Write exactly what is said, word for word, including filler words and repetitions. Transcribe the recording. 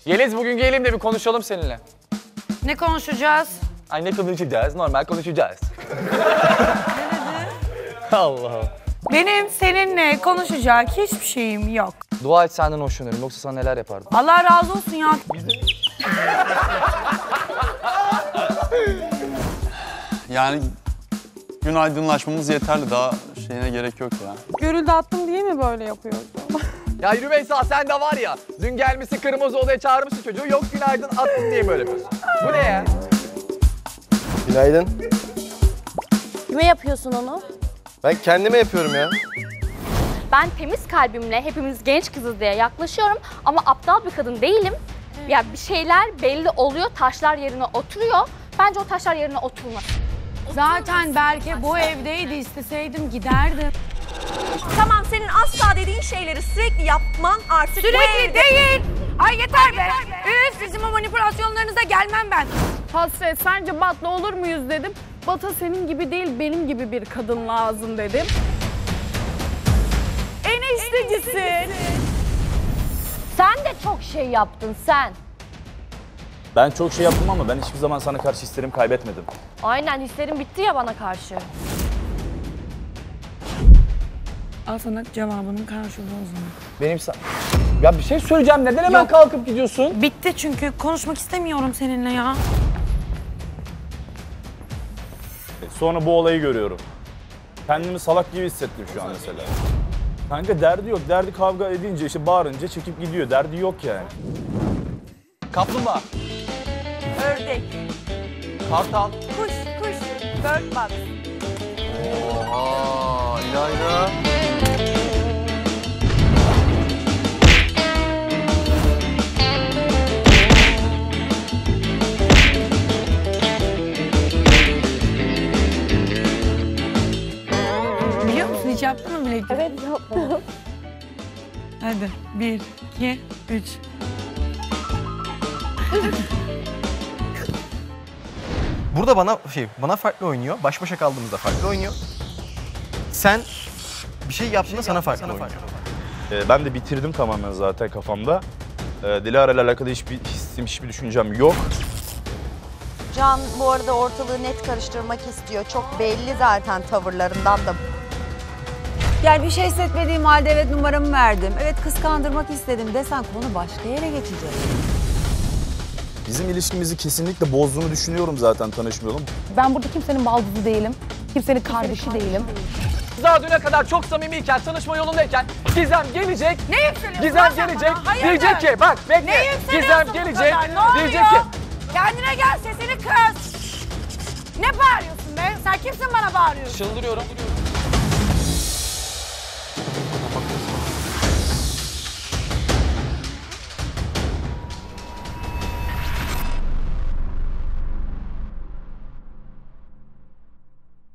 Yeliz bugün geleyim de bir konuşalım seninle. Ne konuşacağız? Ay ne konuşacağız? Normal konuşacağız. Allah Allah. Benim seninle konuşacak hiçbir şeyim yok. Dua et senden hoşlanıyorum. Yoksa sana neler yapardım? Allah razı olsun ya. Yani gün aydınlaşmamız yeterli. Daha şeyine gerek yok ya. Görüldü attım diye mi böyle yapıyorsun? Ya Rümeysa sen de var ya. Dün gelmişsin kırmızı odaya çağırmışsın çocuğu. Yok günaydın attın diye böyle yapıyorsun. Bu ne ya? Günaydın. Kime yapıyorsun onu? Ben kendime yapıyorum ya. Ben temiz kalbimle hepimiz genç kızız diye yaklaşıyorum ama aptal bir kadın değilim. Ya bir şeyler belli oluyor, taşlar yerine oturuyor. Bence o taşlar yerine oturmaz. Zaten Berke bu evdeydi, isteseydim giderdim. Tamam, senin asla dediğin şeyleri sürekli yapman artık Sürekli bu evde... değil. Ay yeter be. Üf, sizin o manipülasyonlarınıza gelmem ben. Hasret sence Bat'la olur muyuz dedim. Bat'a senin gibi değil benim gibi bir kadın lazım dedim. Eniştecisin. Sen de çok şey yaptın sen. Ben çok şey yaptım ama ben hiçbir zaman sana karşı hislerimi kaybetmedim. Aynen hislerin bitti ya bana karşı. Al sana cevabının karşılığı o zaman. Benim sa... Ya bir şey söyleyeceğim. Neden hemen Yok. kalkıp gidiyorsun? Bitti çünkü konuşmak istemiyorum seninle ya. Sonra bu olayı görüyorum. Kendimi salak gibi hissettim şu an mesela. Kanka derdi yok. Derdi kavga edince işte bağırınca çekip gidiyor. Derdi yok yani. Kaplumbağa. Ördek, Kartal. kuş, kuş, bird box. Oha İlayda. Biliyor musun hiç yaptın mı bileklik? Evet yapmadım. Hadi bir, iki, üç. Burada bana şey bana farklı oynuyor. Baş başa kaldığımızda farklı oynuyor. Sen bir şey yaptığında sana farklı oynuyor. Ee, ben de bitirdim tamamen zaten kafamda. Ee, Dilara ile alakalı hiçbir hissim, hiçbir düşüncem yok. Can bu arada ortalığı net karıştırmak istiyor. Çok belli zaten tavırlarından da. Yani bir şey hissetmediğim halde evet numaramı verdim. Evet kıskandırmak istedim desen konu başka yere geçecek. Bizim ilişkimizi kesinlikle bozduğunu düşünüyorum zaten tanışmayalım. Ben burada kimsenin baldızı değilim. Kimsenin kardeşi değilim. Daha düne kadar çok samimiyken, tanışma yolundayken Gizem gelecek. Ne yükseliyorsun Gizem lan sen gelecek. bana? Hayırdır? Diyecek ki bak bekle. Ne yükseliyorsun Gizem bu gelecek. kadar? Ne oluyor? Diyecek ki Kendine gel, sesini kız. Ne bağırıyorsun be? Sen kimsin bana bağırıyorsun? çıldırıyorum.